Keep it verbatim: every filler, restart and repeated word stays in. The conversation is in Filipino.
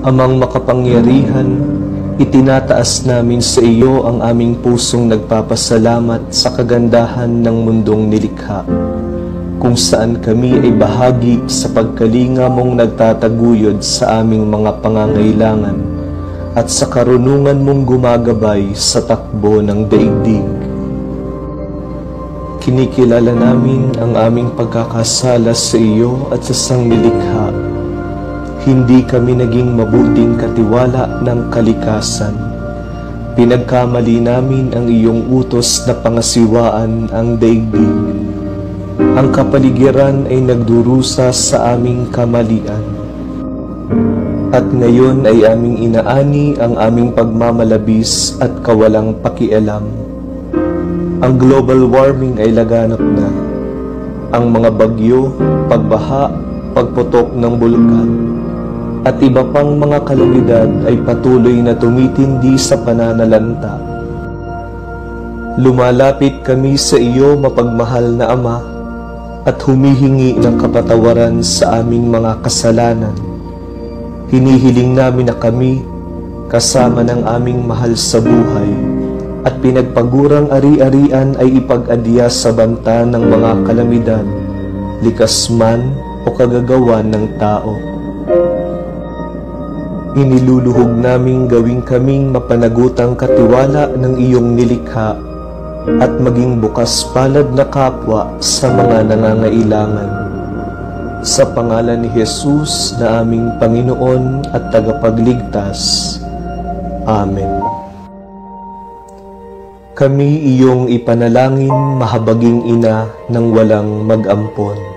Amang makapangyarihan, itinataas namin sa iyo ang aming pusong nagpapasalamat sa kagandahan ng mundong nilikha, kung saan kami ay bahagi sa pagkalinga mong nagtataguyod sa aming mga pangangailangan at sa karunungan mong gumagabay sa takbo ng daigdig. Kinikilala namin ang aming pagkakasala sa iyo at sa sangnilikha. Hindi kami naging mabuting katiwala ng kalikasan. Pinagkamali namin ang iyong utos na pangasiwaan ang daigdig. Ang kapaligiran ay nagdurusa sa aming kamalian. At ngayon ay aming inaani ang aming pagmamalabis at kawalang pakialam. Ang global warming ay laganap na. Ang mga bagyo, pagbaha, pagputok ng bulkan, at iba pang mga kalamidad ay patuloy na tumitindi sa pananalanta. Lumalapit kami sa iyo, mapagmahal na Ama, at humihingi ng kapatawaran sa aming mga kasalanan. Hinihiling namin na kami, kasama ng aming mahal sa buhay, at pinagpagurang ari-arian ay ipag-adya sa banta ng mga kalamidad, likas man o kagagawan ng tao. Iniluluhog naming gawing kaming mapanagutang katiwala ng iyong nilikha at maging bukas palad na kapwa sa mga nangangailangan. Sa pangalan ni Jesus na aming Panginoon at Tagapagligtas. Amen. Kami iyong ipanalangin, mahabaging ina ng walang mag-ampon.